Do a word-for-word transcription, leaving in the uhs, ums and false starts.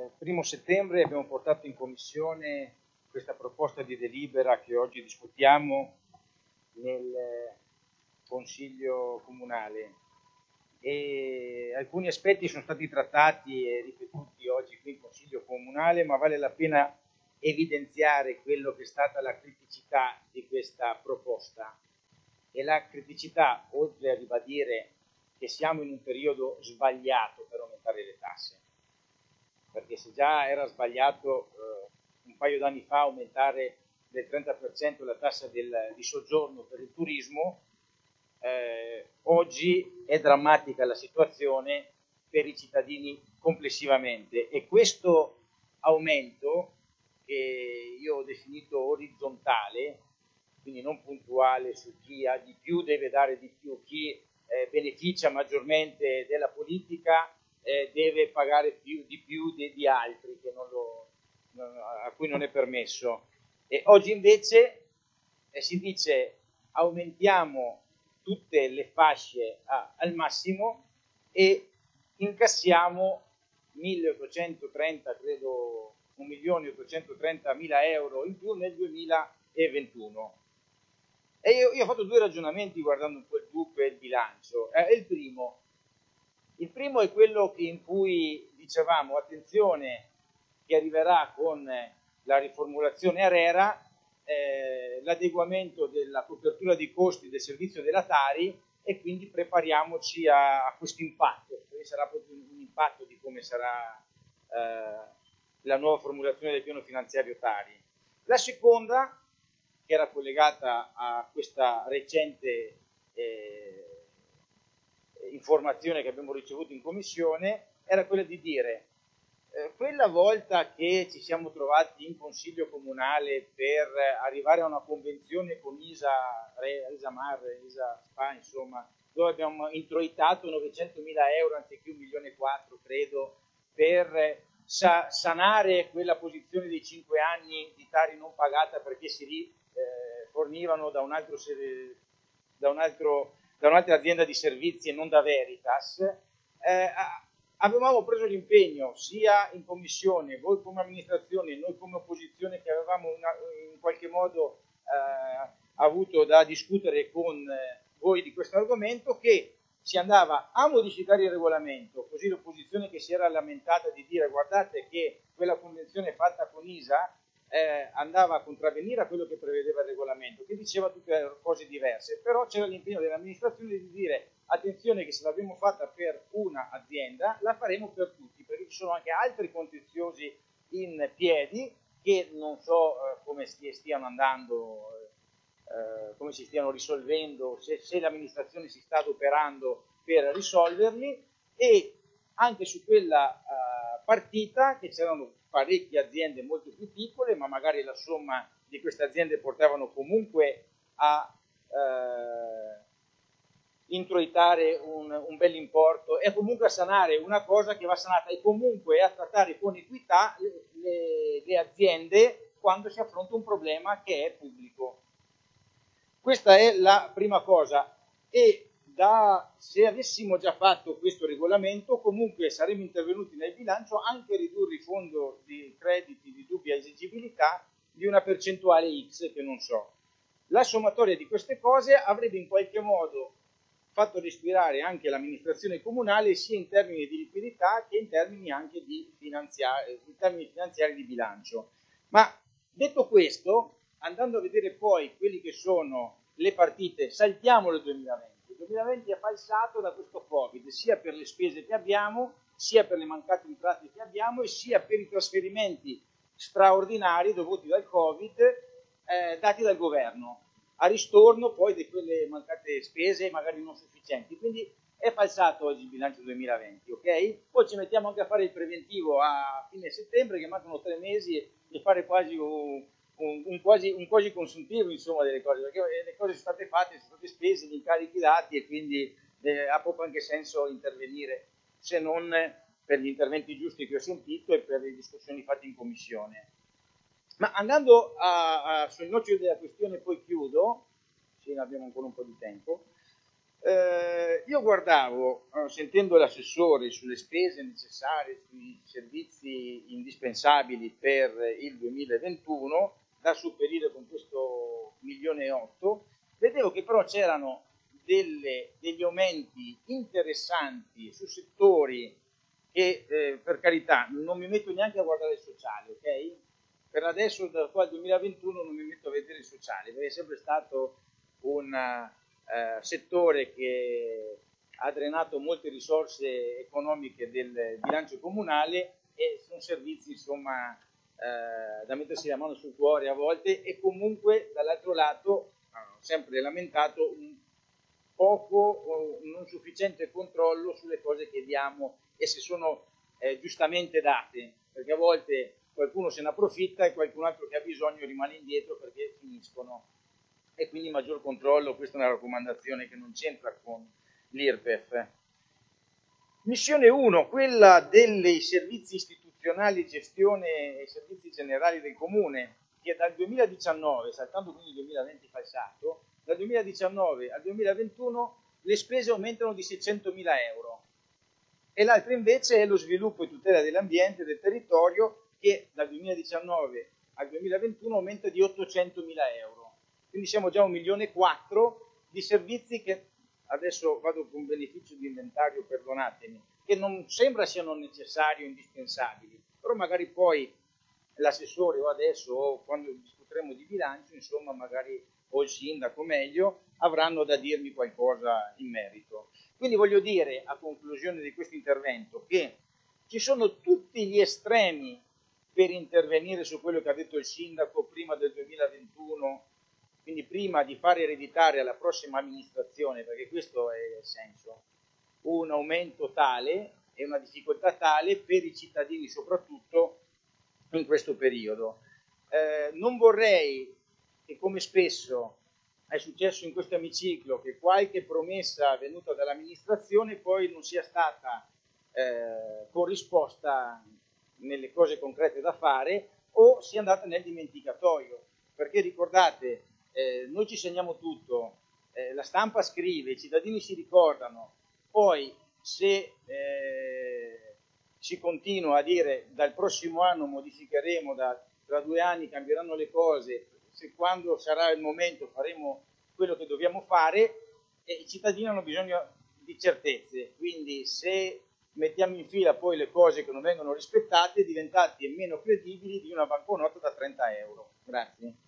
il primo settembre abbiamo portato in commissione questa proposta di delibera che oggi discutiamo nel Consiglio Comunale e alcuni aspetti sono stati trattati e ripetuti oggi qui in Consiglio Comunale, ma vale la pena evidenziare quello che è stata la criticità di questa proposta. E la criticità, oltre a ribadire che siamo in un periodo sbagliato per aumentare le tasse, perché se già era sbagliato eh, un paio d'anni fa aumentare del trenta per cento la tassa del, di soggiorno per il turismo, eh, oggi è drammatica la situazione per i cittadini complessivamente e questo aumento, che io ho definito orizzontale, quindi non puntuale su chi ha di più deve dare di più, chi eh, beneficia maggiormente della politica eh, deve pagare più, di più di, di altri che non lo, non, a cui non è permesso. E oggi invece eh, si dice aumentiamo tutte le fasce a, al massimo e incassiamo milleottocentotrenta, credo un milione ottocentotrentamila euro in più nel duemilaventuno. E io, io ho fatto due ragionamenti guardando un po' il D U P e il bilancio. Eh, il primo, il primo è quello in cui dicevamo attenzione che arriverà con la riformulazione ARERA, eh, l'adeguamento della copertura di costi del servizio della Tari e quindi prepariamoci a, a questo impatto, perché sarà proprio un impatto di come sarà eh, la nuova formulazione del piano finanziario Tari. La seconda, che era collegata a questa recente eh, informazione che abbiamo ricevuto in commissione, era quella di dire eh, quella volta che ci siamo trovati in consiglio comunale per arrivare a una convenzione con ISA, ISA Mar, ISA Spa, insomma, dove abbiamo introitato novecentomila euro anziché un milione e quattro, credo, per sa sanare quella posizione dei cinque anni di Tari non pagata perché si ri, eh, fornivano da un altro da un altro da un'altra azienda di servizi e non da Veritas. Eh, avevamo preso l'impegno sia in commissione, voi come amministrazione, noi come opposizione che avevamo una, in qualche modo eh, avuto da discutere con eh, voi di questo argomento, che si andava a modificare il regolamento, così l'opposizione che si era lamentata di dire guardate che quella convenzione fatta con ISA eh, andava a contravvenire a quello che prevedeva il regolamento, che diceva tutte cose diverse, però c'era l'impegno dell'amministrazione di dire attenzione che se l'abbiamo fatta per una azienda la faremo per tutti, perché ci sono anche altri contenziosi in piedi che non so eh, come stiano andando, eh, come si stiano risolvendo, se, se l'amministrazione si sta adoperando per risolverli, e anche su quella eh, partita che c'erano parecchie aziende molto più piccole, ma magari la somma di queste aziende portavano comunque a eh, introitare un, un bel importo e comunque a sanare una cosa che va sanata e comunque a trattare con equità le, le, le aziende quando si affronta un problema che è pubblico. Questa è la prima cosa, e da, se avessimo già fatto questo regolamento comunque saremmo intervenuti nel bilancio anche a ridurre il fondo di crediti di dubbia esigibilità di una percentuale X che non so. La sommatoria di queste cose avrebbe in qualche modo fatto respirare anche l'amministrazione comunale sia in termini di liquidità che in termini anche di finanziari, in termini finanziari di bilancio. Ma detto questo, andando a vedere poi quelli che sono le partite, saltiamo il duemilaventi. Il duemilaventi è falsato da questo Covid, sia per le spese che abbiamo, sia per le mancate entrate che abbiamo e sia per i trasferimenti straordinari dovuti dal Covid eh, dati dal governo, a ristorno poi di quelle mancate spese magari non sufficienti. Quindi è falsato oggi il bilancio duemilaventi, ok? Poi ci mettiamo anche a fare il preventivo a fine settembre, che mancano tre mesi, e fare quasi un, un, un, quasi, un quasi consuntivo, insomma, delle cose, perché le cose sono state fatte, sono state spese, gli incarichi dati, e quindi eh, ha poco anche senso intervenire, se non per gli interventi giusti che ho sentito e per le discussioni fatte in commissione. Ma andando a, a, sul nocciolo della questione, poi chiudo, sì, abbiamo ancora un po' di tempo. Eh, io guardavo, eh, sentendo l'assessore sulle spese necessarie, sui servizi indispensabili per il duemilaventuno, da sopperire con questo milione e otto, vedevo che però c'erano delle- degli aumenti interessanti su settori che, eh, per carità, non mi metto neanche a guardare il sociale, ok? Per adesso, da qua al duemilaventuno, non mi metto a vedere il sociale, perché è sempre stato un eh, settore che ha drenato molte risorse economiche del bilancio comunale e sono servizi, insomma, eh, da mettersi la mano sul cuore a volte, e comunque dall'altro lato ho sempre lamentato un poco o un non sufficiente controllo sulle cose che diamo e se sono eh, giustamente date, perché a volte qualcuno se ne approfitta e qualcun altro che ha bisogno rimane indietro perché finiscono. E quindi maggior controllo, questa è una raccomandazione che non c'entra con l'I R P E F. Missione uno, quella dei servizi istituzionali, gestione e servizi generali del comune, che dal duemiladiciannove, saltando quindi il duemilaventi falsato, dal duemiladiciannove al duemilaventuno le spese aumentano di seicentomila euro, e l'altra invece è lo sviluppo e tutela dell'ambiente e del territorio, che dal duemiladiciannove al duemilaventuno aumenta di ottocentomila euro. Quindi siamo già a un milione e quattro di servizi che, adesso vado con beneficio di inventario, perdonatemi, che non sembra siano necessari o indispensabili, però magari poi l'assessore o adesso o quando discuteremo di bilancio, insomma, magari o il sindaco meglio, avranno da dirmi qualcosa in merito. Quindi voglio dire, a conclusione di questo intervento, che ci sono tutti gli estremi per intervenire su quello che ha detto il sindaco prima del duemilaventuno, quindi prima di fare ereditare alla prossima amministrazione, perché questo è il senso, un aumento tale e una difficoltà tale per i cittadini soprattutto in questo periodo. Eh, non vorrei che, come spesso è successo in questo emiciclo, che qualche promessa venuta dall'amministrazione poi non sia stata eh, corrisposta nelle cose concrete da fare o sia andata nel dimenticatoio, perché ricordate, eh, noi ci segniamo tutto, eh, la stampa scrive, i cittadini si ricordano, poi se eh, si continua a dire dal prossimo anno modificheremo, da, tra due anni cambieranno le cose, se quando sarà il momento faremo quello che dobbiamo fare, e i cittadini hanno bisogno di certezze, quindi se mettiamo in fila poi le cose che non vengono rispettate, diventate meno credibili di una banconota da trenta euro. Grazie.